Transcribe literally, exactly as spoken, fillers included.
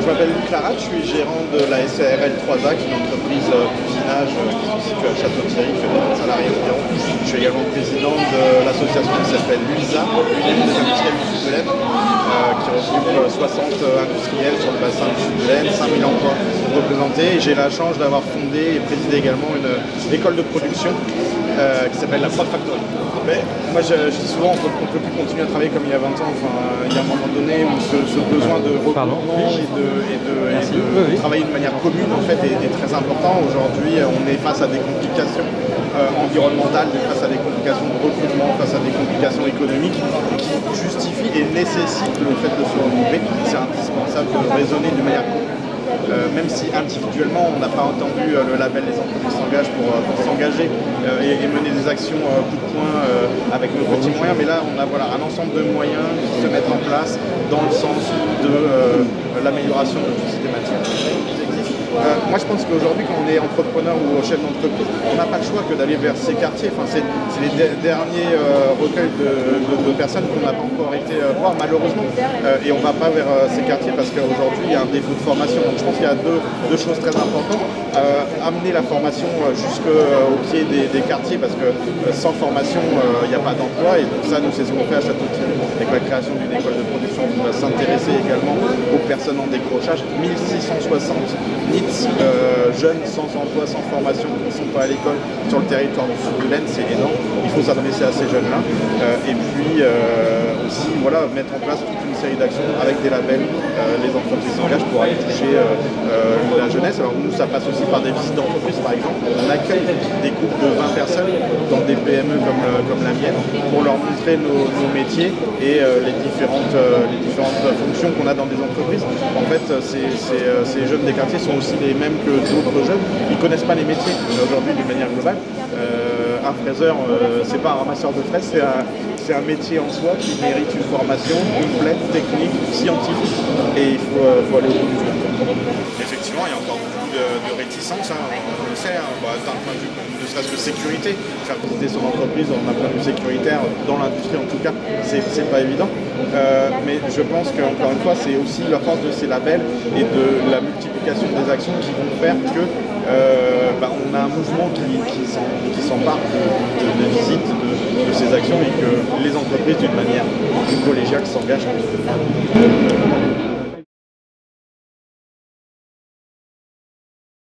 je m'appelle Luc Clarat, je suis gérant de la S A R L trois A, qui est une entreprise d'usinage qui se situe à Château-Thierry, qui fait vingt salariés environ. Je suis également président de l'association qui s'appelle l'U S A, l'Union des industriels du Sud de l'Aisne, euh, qui regroupe soixante industriels sur le bassin du Sud de l'Aisne, cinq mille emplois représentés. Et j'ai la chance d'avoir fondé et présidé également une école de production euh, qui s'appelle la Prod Factory. Mais moi je, je dis souvent qu'on ne peut plus continuer à travailler comme il y a vingt ans. Enfin, il y a un moment donné où ce, ce besoin de regroupement et de, et de, et de oui, oui. travailler de manière commune en fait, est, est très important. Aujourd'hui, on est face à des complications euh, environnementales, face à des complications de recrutement, face à des complications économiques qui justifient et nécessitent le fait de se regrouper. C'est indispensable de raisonner de manière commune. Euh, même si individuellement on n'a pas entendu euh, le label Les entreprises s'engagent pour, euh, pour s'engager euh, et, et mener des actions euh, coup de poing euh, avec nos petits moyens, mais là on a voilà, un ensemble de moyens qui se mettent en place dans le sens de euh, l'amélioration de toutes ces thématiques. Euh, moi je pense qu'aujourd'hui quand on est entrepreneur ou chef d'entreprise, on n'a pas le choix que d'aller vers ces quartiers. Enfin, c'est les de derniers euh, recueils de, de, de personnes qu'on n'a pas encore été euh, voir malheureusement, euh, et on ne va pas vers euh, ces quartiers parce qu'aujourd'hui il y a un défaut de formation. Donc je pense qu'il y a deux, deux choses très importantes. Euh, amener la formation jusqu'au euh, pied des, des quartiers, parce que euh, sans formation il n'y a pas d'emploi, et donc ça nous c'est ce qu'on fait à Château-Thierry avec la création d'une école de production qui va s'intéresser également aux personnes en décrochage. mille six cent soixante N I T S euh, jeunes sans emploi, sans formation, qui ne sont pas à l'école sur le territoire du Sud de l'Aisne, c'est énorme. Il faut s'adresser à ces jeunes-là. Euh, et puis euh, aussi voilà, mettre en place toute une série d'actions avec des labels, euh, les entreprises s'engagent pour aller toucher euh, euh, la jeunesse. Alors nous, ça passe aussi par des visites d'entreprise, par exemple. On accueille des groupes de vingt personnes dans des P M E comme, euh, comme la mienne pour leur montrer nos, nos métiers et euh, les, différentes, euh, les différentes fonctions qu'on a dans des entreprises. En fait, ces, ces, euh, ces jeunes des quartiers sont aussi les mêmes que d'autres jeunes. Ils ne connaissent pas les métiers aujourd'hui d'une manière globale. Euh, un fraiseur, euh, c'est pas un ramasseur de fraises, c'est un, un métier en soi qui mérite une formation complète, technique, scientifique, et il faut, euh, faut aller au bout du truc. Effectivement, il y a encore beaucoup de, de réticence, hein, on le sait, hein, bah, d'un point de vue ne serait-ce que sécurité. Faire visiter son entreprise d'un point de vue sécuritaire, dans l'industrie en tout cas, c'est pas évident. Euh, mais je pense qu'encore une fois, c'est aussi la force de ces labels et de la multiplication des actions qui vont faire que euh, bah, on a un mouvement qui, qui s'empare de, de, de visites, de, de ces actions, et que les entreprises d'une manière plus collégiale s'engagent.